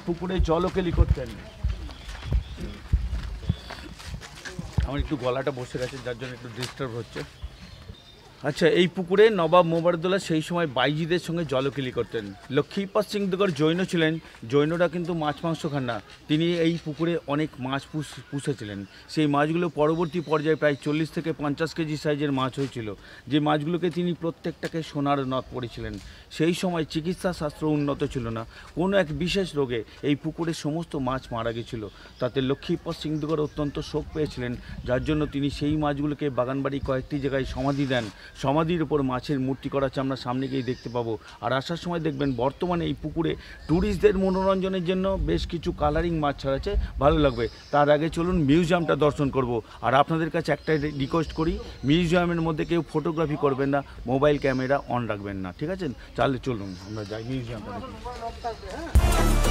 পুকুরে জলকেলি করতেন। আমার একটু গলাটা বসে গেছে, যার জন্য একটু ডিস্টার্ব হচ্ছে। আচ্ছা, এই পুকুরে নবাব মোবারকউদ্দৌলা সেই সময় বাইজিদের সঙ্গে জলকেলি করতেন। লক্ষ্মীপদ সিংদেগর জৈন ছিলেন। জৈনরা কিন্তু মাছ মাংস খান না। তিনি এই পুকুরে অনেক মাছ পুষেছিলেন। সেই মাছগুলো পরবর্তী পর্যায়ে প্রায় 40 থেকে 50 কেজি সাইজের মাছ হয়েছিল, যে মাছগুলোকে তিনি প্রত্যেকটাকে সোনার নথ পড়েছিলেন। সেই সময় চিকিৎসা শাস্ত্র উন্নত ছিল না। কোনো এক বিশেষ রোগে এই পুকুরে সমস্ত মাছ মারা গেছিল। তাতে লক্ষ্মীপদ সিংদেগর অত্যন্ত শোক পেয়েছিলেন, যার জন্য তিনি সেই মাছগুলোকে বাগানবাড়ি কয়েকটি জায়গায় সমাধি দেন। সমাধির ওপর মাছের মূর্তি করা আছে, আমরা সামনে গিয়ে দেখতে পাবো। আর আসার সময় দেখবেন বর্তমানে এই পুকুরে ট্যুরিস্টদের মনোরঞ্জনের জন্য বেশ কিছু কালারিং মাছ ছাড়া আছে, ভালো লাগবে। তার আগে চলুন মিউজিয়ামটা দর্শন করব। আর আপনাদের কাছে একটাই রিকোয়েস্ট করি, মিউজিয়ামের মধ্যে কেউ ফটোগ্রাফি করবেন না, মোবাইল ক্যামেরা অন রাখবেন না, ঠিক আছে? তাহলে চলুন আমরা যাই মিউজিয়ামটা দেখি।